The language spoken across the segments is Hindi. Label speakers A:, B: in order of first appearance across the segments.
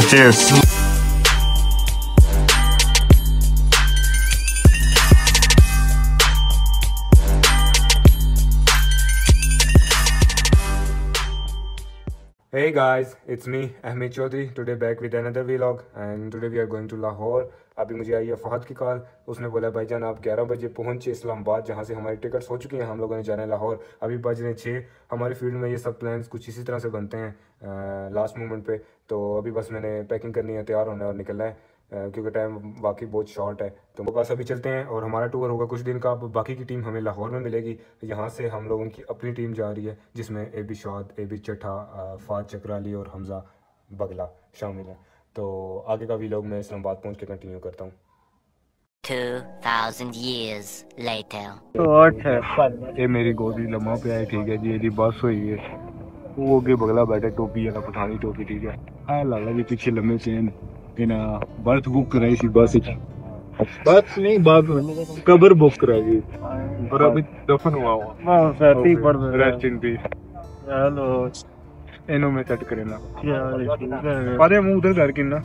A: cheers.
B: Hey guys, it's me Ahmed Chaudhary. Today back with another vlog and today we are going to Lahore. अभी मुझे आई है फहद की कॉल, उसने बोला भाईजान आप 11 बजे पहुंचे इस्लामाबाद, जहां से हमारी टिकट्स हो चुकी हैं, हम लोगों ने जाना है लाहौर। अभी बज रहे 6। हमारी फील्ड में ये सब प्लान्स कुछ इसी तरह से बनते हैं लास्ट मोमेंट पे। तो अभी बस मैंने पैकिंग करनी है, तैयार होना है और निकलना है क्योंकि टाइम वाकई बहुत शॉर्ट है। तो बस अभी चलते हैं और हमारा टूर होगा कुछ दिन का। अब बाकी की टीम हमें लाहौर में मिलेगी। यहाँ से हम लोगों की अपनी टीम जा रही है जिसमें AB शाद, AB चट्ठा, फाद चक्राली और हमजा बगला शामिल हैं। तो आगे का वीलॉग मैं इस्लामाबाद पहुँच के कंटिन्यू करता हूँ।
C: 2000 years later.
B: ये मेरी गोदी लम्हा पे है, ठीक है जी। ये बस हुई है, वो आगे बगला बैठे, टोपी है ना, पठानी टोपी, ठीक है। हाँ लाला जी पीछे लम्बे से बर्थ बुक कराई सी बस बस नहीं, बात कबर बुक कराई पर अभी दफन हुआ रेस्ट इन पीस। हेलो इनो में सेट करे ना अरे मुंह उधर कर किन्ना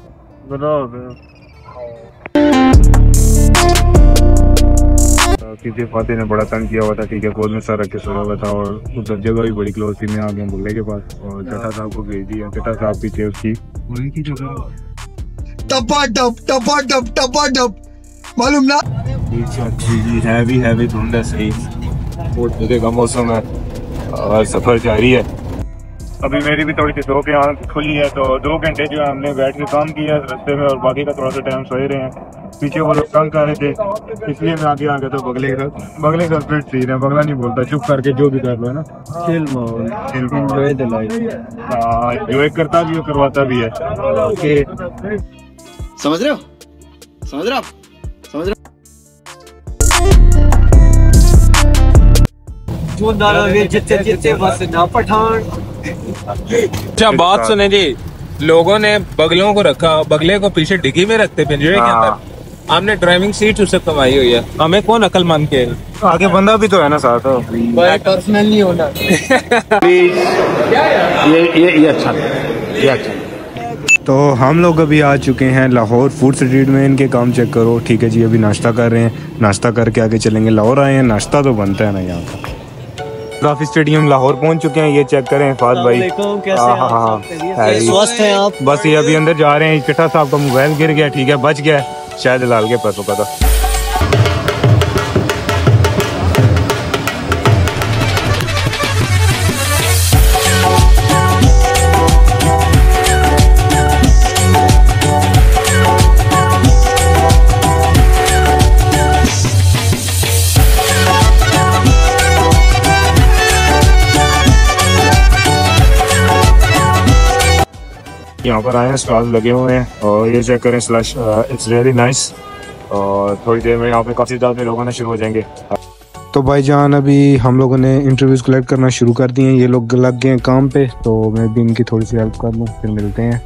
B: किसी फाते ने बड़ा तंग किया हुआ था, ठीक है। गोद में सर रख के सोया हुआ था और उधर जगह भी बड़ी क्लोज थी। मैं आ गया बुल्ले के पास और चट्टा साहब को भेज दिया। चट्टा साहब पीछे उसकी वही की जगह टपा मालूम ना हैवी धुंध है, सही बहुत मजे का मौसम है और सफर जारी है। अभी मेरी भी थोड़ी सी सो के आँख खुली है, तो 2 घंटे जो है हमने बैठ के काम किया रास्ते में और बाकी का थोड़ा सा टाइम सोए रहे हैं। पीछे वो लोग तंग कर रहे थे इसलिए मैं आगे आ गया। तो बगले का फिट सीन है, बगला नहीं बोलता, चुप करके जो भी कर लो है ना, जो एक करता भी वो करवाता भी है।
D: समझ रहे हो
E: अच्छा बात सुने जी, लोगों ने बगलों को रखा, बगले को पीछे डिग्गी में रखते पिंजरे के अंदर। हमने ड्राइविंग सीट उससे कमाई हुई है, हमें कौन अक्लमंद के
B: आगे बंदा भी तो है ना साथ।
D: पर्सनल नहीं होना ये अच्छा।
B: तो हम लोग अभी आ चुके हैं लाहौर फूड स्ट्रीट में। इनके काम चेक करो, ठीक है जी। अभी नाश्ता कर रहे हैं, नाश्ता करके आगे चलेंगे। लाहौर आए हैं, नाश्ता तो बनता है ना यहाँ का। काफी स्टेडियम लाहौर पहुंच चुके हैं, ये चेक करें फाद भाई।
D: स्वस्थ हैं आप?
B: बस ये अभी अंदर जा रहे हैं। चट्टा साहब का मोबाइल गिर गया, ठीक है, बच गया, शायद लाल के पास होगा था। यहाँ पर आए हैं, स्टॉल लगे हुए हैं और ये चेक करें, स्लश इट्स रियली नाइस। और थोड़ी देर में यहाँ पे काफ़ी ज़्यादा लोग आना शुरू हो जाएंगे। तो भाईजान अभी हम लोगों ने इंटरव्यूज़ कलेक्ट करना शुरू कर दिए हैं। ये लोग लग गए हैं काम पे, तो मैं भी इनकी थोड़ी सी हेल्प कर लूँ, फिर मिलते हैं।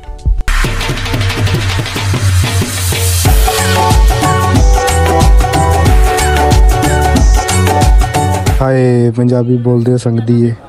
B: हाय पंजाबी बोलते हो संग दी है।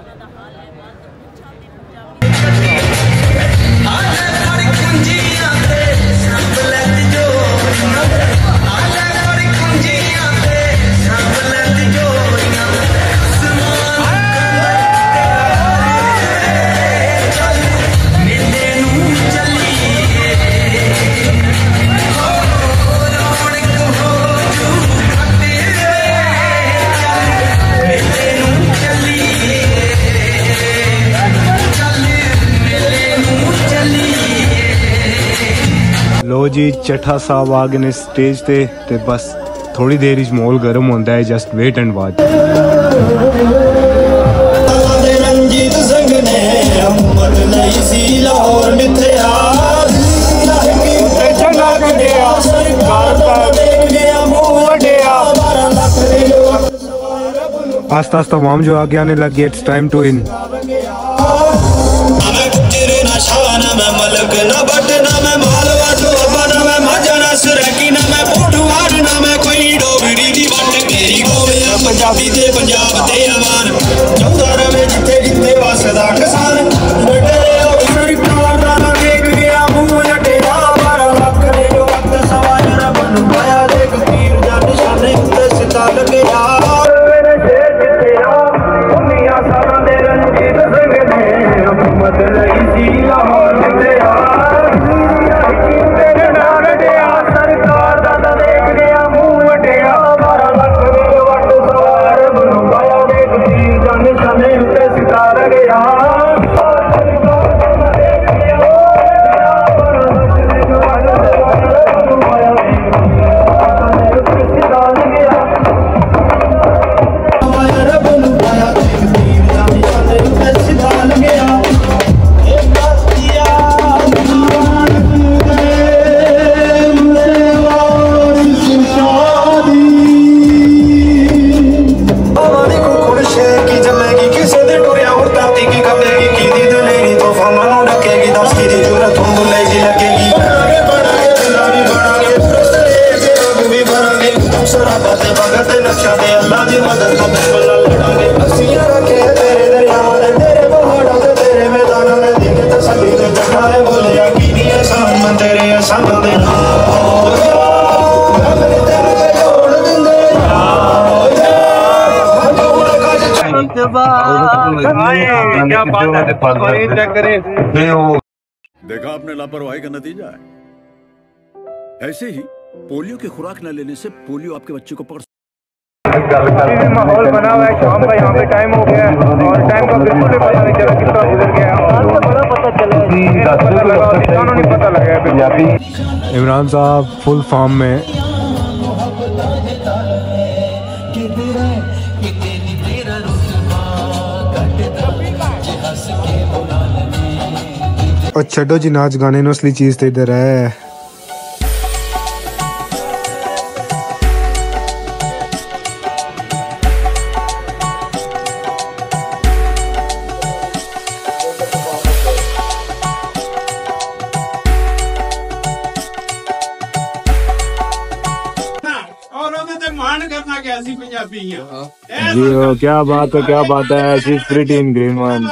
B: लो जी चट्ठा साहब आ गए ने स्टेज ते बस थोड़ी देर इच माहौल गर्म होता है। Just wait and watch. आस्ता आस्ता माम जो आगे आने लग गया। It's time to in. Punjabi ते पंजाब ते अमान चौधार में जिथे जिथे वसदा किसान बड़े सरकार दा देख गया मुंह जटे
A: देखा आपने लापरवाही का नतीजा है। ऐसे ही पोलियो की खुराक न लेने से पोलियो आपके बच्चे को पकड़
B: माहौल बना हुआ है शाम का, यहाँ पे टाइम हो गया है और टाइम का बिल्कुल भी पता नहीं चला कितना गुजर गया है। बड़ा पता चला नहीं पता लगा। इमरान साहब फुल फॉर्म में। और छड्डो जी नाच गाने नो असली चीज तो इधर है। जी क्या बात है, क्या बात है। She is pretty in green one.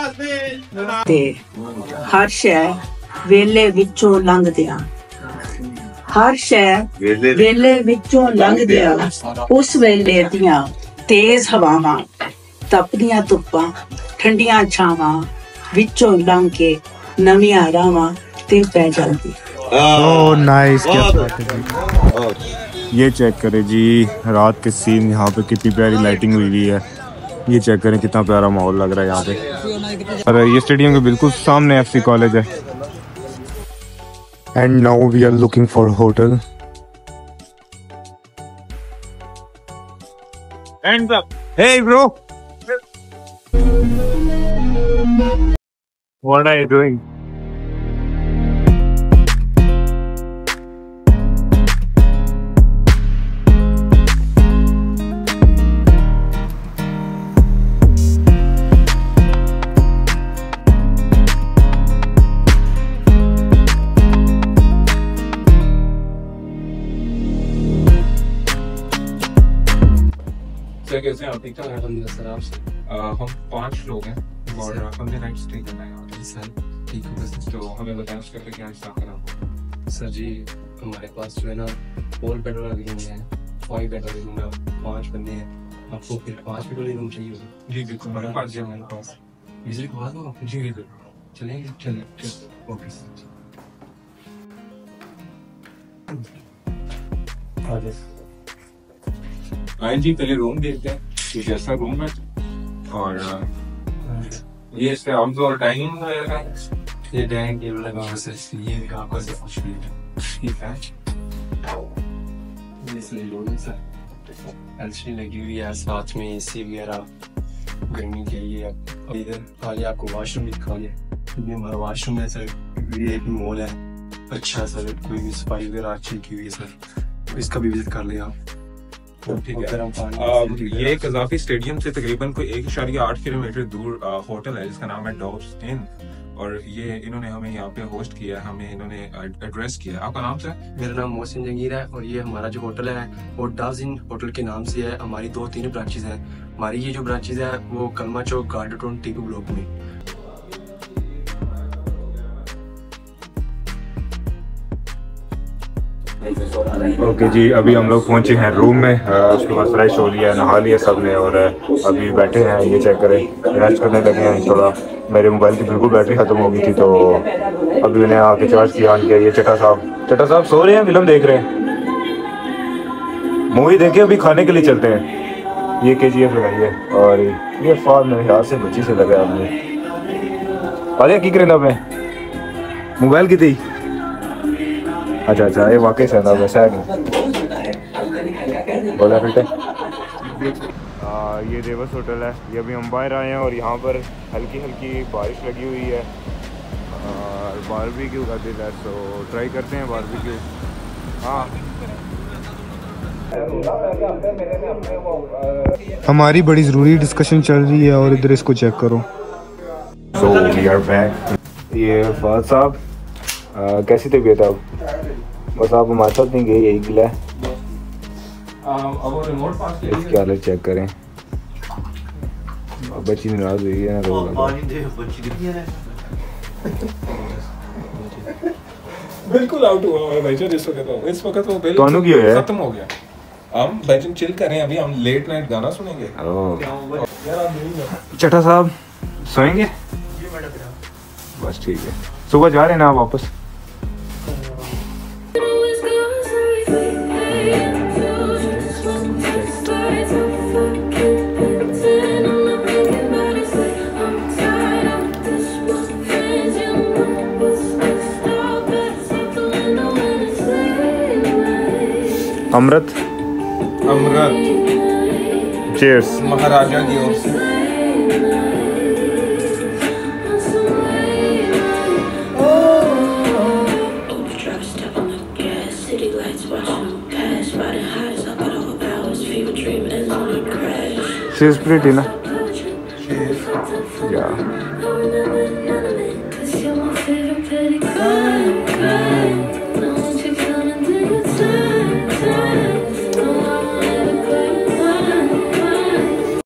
C: हर शय वेले विचों लंघदिया, हर शय वेले विचों लंघदिया, उस वेले दियां तेज हवावां, तपदियां धुप्पां, ठंडियां छावां विचों लंघ के नवीं रावां ते पै जांदी।
B: ओह नाइस, क्या बात है जी। ये चेक करें जी रात के सीन, यहाँ पे कितनी प्यारी लाइटिंग हुई है। ये चेक करें कितना प्यारा माहौल लग रहा है यहाँ पे। अरे ये स्टेडियम के बिल्कुल सामने FC कॉलेज है। And now we are looking for hotel. Hands up. Hey bro. What are you doing?
E: कैसे आप ठीक ठाक? सर आपसे हम 5 लोग हैं और हमने नाइट स्टे करना है यहाँ सर। ठीक है तो हमें बताएं उसके लिए क्या हिसाब करना होगा।
F: सर जी हमारे पास जो है ना 4 बेड वाला रूम है, 5 बेड वाला रूम है, 5 बंदे हैं। आपको फिर 5 बेड वाले रूम चाहिए होगा?
E: जी बिल्कुल, हमारे पास जी हमारे पास
F: बिजली को दो
E: जी बिल्कुल।
F: चलेंगे ओके सर।
E: आए जी पहले रूम देखते हैं कि कैसा रूम है और ये इसके आउटडोर डाइनिंग रहेगा।
F: ये डाइनिंग टेबल लगा हुआ है, ये भी आपका सब कुछ है।
E: ठीक है,
F: इसलिए लोन सर एलसीडी लगी हुई है, साथ में एसी वगैरह गर्मी के लिए। इधर खाली आपको वॉशरूम भी दिखा लिया। ये हमारा वॉशरूम है सर। ये एक मॉल है अच्छा सर, कोई भी सफाई वगैरह अच्छी की हुई है सर, इसका भी विजिट कर लें आप।
E: ठीक है। ये कज़ाफी स्टेडियम से तकरीबन कोई 1.8 किलोमीटर दूर होटल है जिसका नाम है डॉब्स इन और ये इन्होंने हमें यहाँ पे होस्ट किया, हमें इन्होंने एड्रेस किया। आपका नाम क्या है?
F: मेरा नाम मोहसिन जंगीर है और ये हमारा जो होटल है वो डॉब्स इन होटल के नाम से है। हमारी 2-3 ब्रांचेज हैं। हमारी ये जो ब्रांचेज है वो Kalma Chowk garden town Tipu block में।
B: ओके जी, अभी हम लोग पहुंचे हैं रूम में। उसके बाद फ्रेश हो लिया, नहा लिया सब ने और अभी बैठे हैं। ये चेक करें, रेस्ट करने लगे हैं। थोड़ा मेरे मोबाइल की बिल्कुल बैटरी ख़त्म हो गई थी तो अभी उन्हें आके चार्ज किया। ऑन किया। ये चट्टा साहब सो रहे हैं, फिल्म देख रहे हैं। मूवी देखे, अभी खाने के लिए चलते हैं। ये KGF लगाई है और ये फाल मेरे हाथ से बच्ची से लगा आपने। अरे की करें मैं मोबाइल की थी। अच्छा ये वाकई से वैसा है नहीं बोला बेटे। ये देवस होटल है। ये अभी हम बाहर आए हैं और यहाँ पर हल्की बारिश लगी हुई है और बारबेक्यू का दिल है तो ट्राई करते हैं बारबेक्यू। हाँ, हमारी बड़ी ज़रूरी डिस्कशन चल रही है और इधर इसको चेक करो। So we are back. ये फहद साहब कैसी तबीयत है? अब बस आप हमारे साथ नहीं गए, यही गिला है।
E: अब वो रिमोट पास के
B: इसकी हालत चेक करें। बच्ची नाराज हुई है ना, रो
E: बिल्कुल आउट हुआ है भाई। इस वक्त वो
B: कौन की है?
E: खत्म हो गया। हम भाईजान चिल कर रहे हैं, अभी हम लेट नाइट गाना सुनेंगे।
B: चट्टा साहब सोएंगे? बस ठीक है, सुबह जा रहे हैं ना आप वापस? अमृत चीयर्स
E: महाराजा की ओर से।
B: She's pretty, na? Yeah.